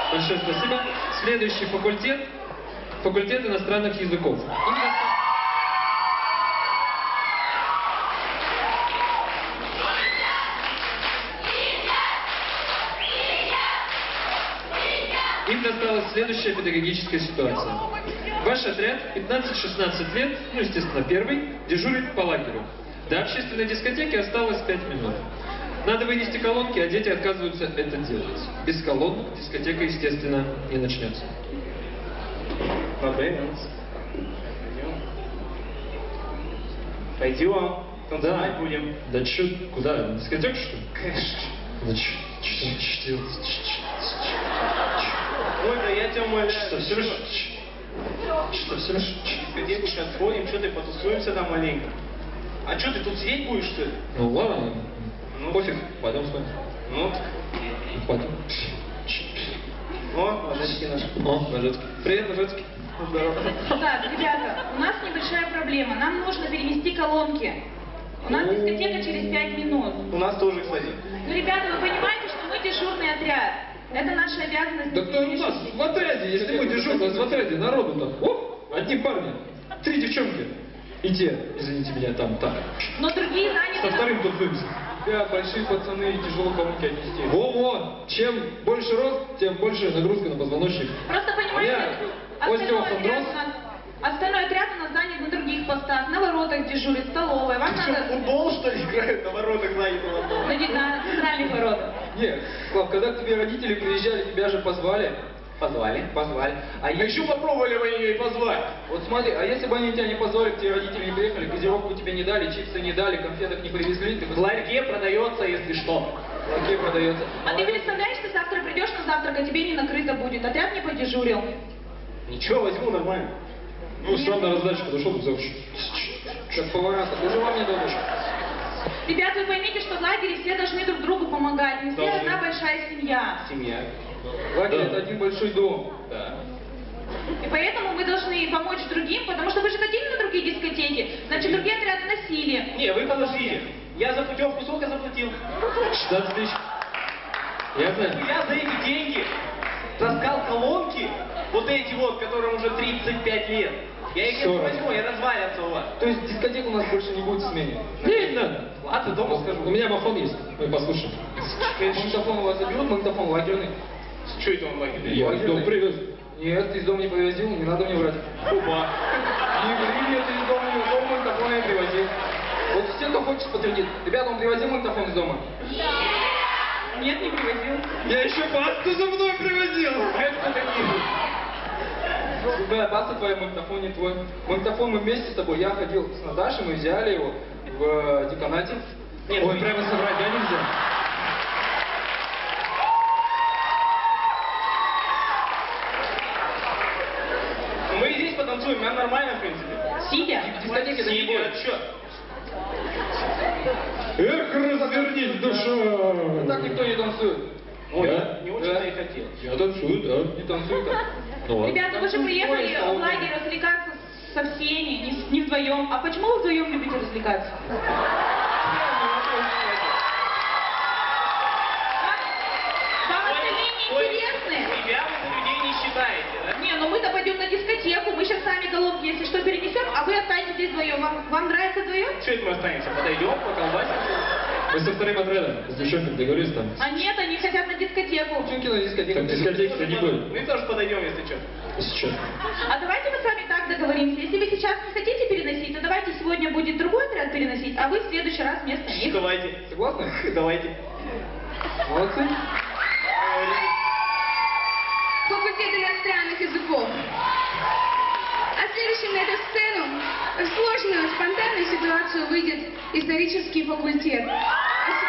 Большое спасибо. Следующий факультет. Факультет иностранных языков. Им досталась следующая педагогическая ситуация. Ваш отряд 15-16 лет, ну, естественно, первый, дежурит по лагерю. До общественной дискотеки осталось 5 минут. Надо вынести колонки, а дети отказываются это делать. Без колонок дискотека, естественно, не начнется. Пойдем, танцевать будем. Да чё, куда? На дискотеку, что ли? Конечно. Да чё делать? Ой, да я тебя умоляю. Что, все равно? Дискотеку сейчас сходим, что ты, потусуемся там маленько. А что, ты тут сидеть будешь, что ли? Ну ладно, Ну, пофиг, пойдем с вами. Ну, Пойдем. о, ложечки наши. О, Ложецкий. Привет, Ложецкий. Здорово. Так, ребята, у нас небольшая проблема. Нам нужно перенести колонки. У нас дискотека через 5 минут. У нас тоже, кстати. Ну, ребята, вы понимаете, что мы дежурный отряд. Это наша обязанность. Да кто у нас в отряде, если мы дежурные, у нас в отряде народу-то? О, одни парни, 3 девчонки. И те, извините меня, там, так. Но другие заняты... Со вторым тусуемся. Да, большие пацаны, тяжело колонки отнести. Во-во! Чем больше рост, тем больше нагрузка на позвоночник. Просто понимаете, остальной отряд у нас занят на других постах. На воротах дежурит, столовая. Вам Что, надо... футбол, что ли, играют на воротах занято? На центральных воротах. Нет, Слав, когда к тебе родители приезжали, тебя же позвали. Позвали. А еще попробовали бы ее и позвать. Вот смотри, а если бы они тебя не позвали, к тебе родители не приехали, газировку тебе не дали, чипсы не дали, конфеток не привезли, ты бы... В ларьке продается, если что. В ларьке продается. А ты представляешь, ты завтра придешь на завтрак, а тебе не накрыто будет. Отряд не подежурил. Ничего, возьму нормально. Ну, сам на раздачу подошел, взял. Как повара-то, тоже вам не дадут. Ребят, вы поймите, что в лагере все должны друг другу помогать. Мы все Должны. одна большая семья. Семья. Лагерь Да. это один большой дом. Да. И поэтому мы должны помочь другим, потому что вы же ходили на другие дискотеки, значит, другие отряды носили. Не, вы подождите. Я за путевку сколько заплатил? 16 тысяч. Я знаю. Я за эти деньги таскал колонки, вот эти вот, которым уже 35 лет. Я их не возьму, я развалятся у вас. То есть дискотек у нас больше не будет в смене? Не надо. Ладно, дома скажу. У меня мафон есть, мы послушаем. Магнитофон у вас заберут, магнитофон лагерный. Что это он лагерный? Я из дома привез. Нет, ты из дома не привозил, не надо мне врать. Оба. Не ври мне, ты из дома не взял, магнитофон я привозил. Вот все, кто хочет, подтвердит. Ребята, он привозил магнитофон из дома? Нет, не привозил. Я еще пасту за мной привозил. Это кто такие? Да, паста твоя, магнитофон не твой. Магнитофон мы вместе с тобой, я ходил с Наташей, мы взяли его в деканате. Нет, ой, прямо собрать, да, нельзя? Мы здесь потанцуем, нам нормально, в принципе. Сидя? В дискотеке это не Сидя. будет. Что? Эх, развернись, душа! Так никто не танцует. Ой, не очень-то и хотел. Я танцую, да. Не танцуй так. Ну ладно. Ребята, вы же приехали в лагерь развлекаться со всеми, не вдвоем. А почему вы вдвоем любите развлекаться? Вам остальные не интересны? Себя вы за людей не считаете, да? Не, ну мы-то пойдем на дискотеку, мы сейчас сами колонки, если что, перенесем, а вы останетесь здесь вдвоем. Вам нравится вдвоем? Что это мы останемся? Подойдем, поколбасимся? Мы со вторым отрядом, с девчонками договорились там. А нет, они хотят на дискотеку. Девчонки на дискотеку. Так дискотеки-то не будет. Мы тоже подойдем, если что. Если что. А давайте мы с вами так договоримся. Если вы сейчас не хотите переносить, то давайте сегодня будет другой отряд переносить, а вы в следующий раз вместо них. Давайте. Согласны? Давайте. Молодцы. Факультет иностранных языков. А следующим на эту сцену в сложную, спонтанную ситуацию выйдет исторический факультет.